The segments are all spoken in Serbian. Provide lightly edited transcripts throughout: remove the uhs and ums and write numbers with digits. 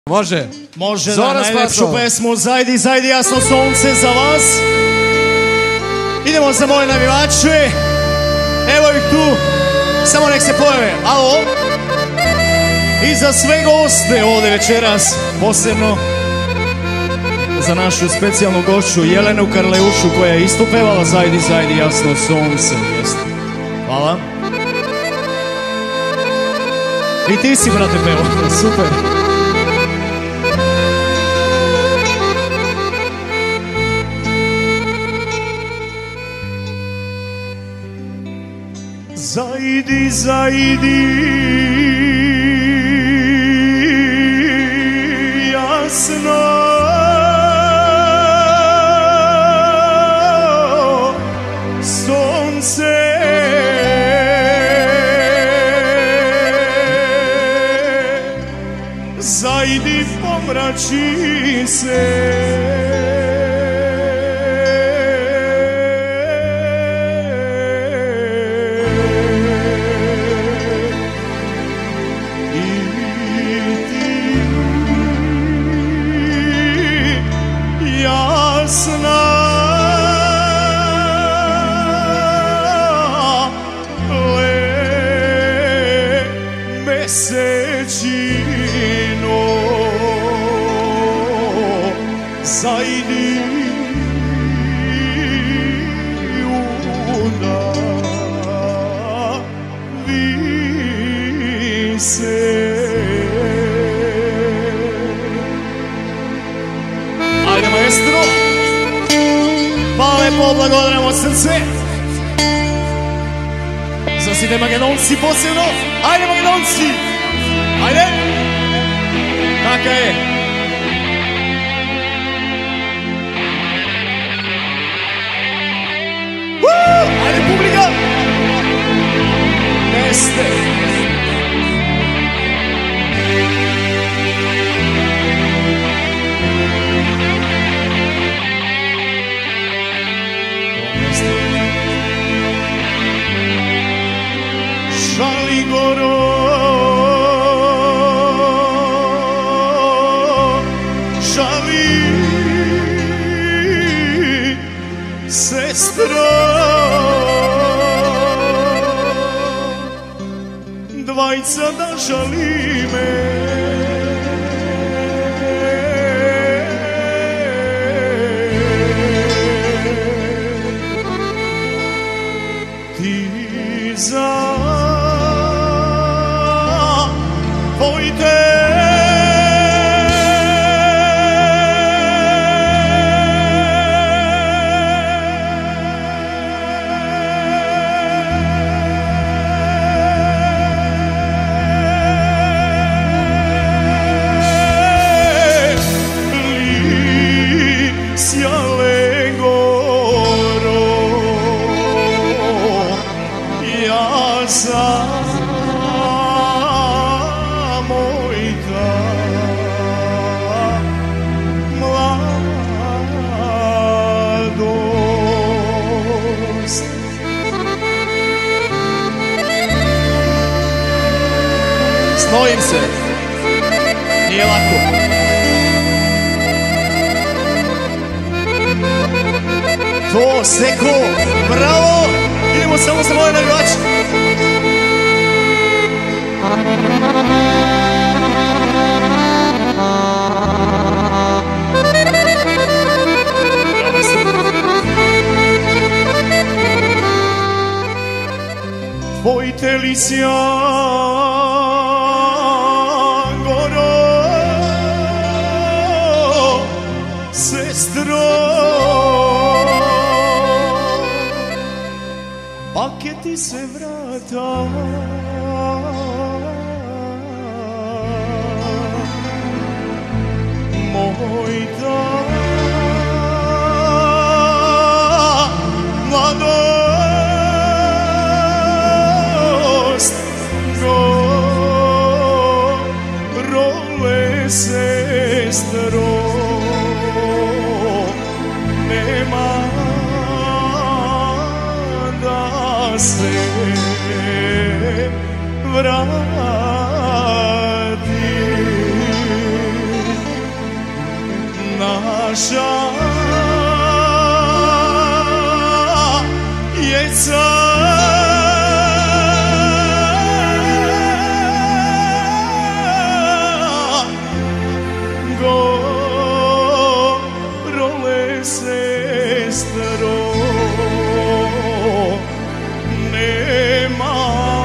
Može. Može da najlepšu pesmu Zajdi, zajdi jasno sunce za vas. Idemo za moje navijače. Evo ih tu. Samo nek se pojave. Alo. I za sve goste ovdje večeras. Posebno za našu specijalnu gošću Jelenu Karleušu koja je isto pevala Zajdi, zajdi jasno sunce. Hvala. I ti si, brate, pevao. Super. Zajdi, zajdi, jasno sunce, zajdi, pomrači se. Zajdi onda vi se. Ajde maestro, pa lepo blagodaram od srce. Zasite Makedonci posebno. Ajde Makedonci, ajde. Taka je. Ajde publika! Neste! Šali goro, šali sestro, dvajca da žali me. Ti zapojte Snojim se, nije lako. To, seko, bravo, idemo samo za moje navijače. Tvojte li sestro, paketi se vrata, moj da mladost gorole sestro. Nema da se vrati. vaša jeca gorole sestro nema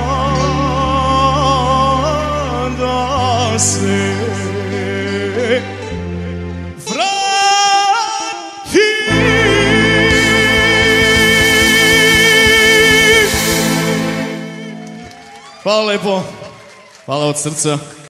da se vrati. Hvala lepo, hvala od srca.